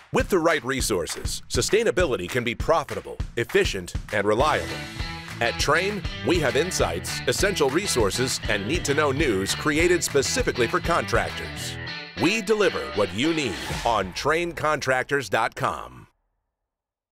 With the right resources, sustainability can be profitable, efficient, and reliable. At Trane, we have insights, essential resources, and need-to-know news created specifically for contractors. We deliver what you need on TraneContractors.com.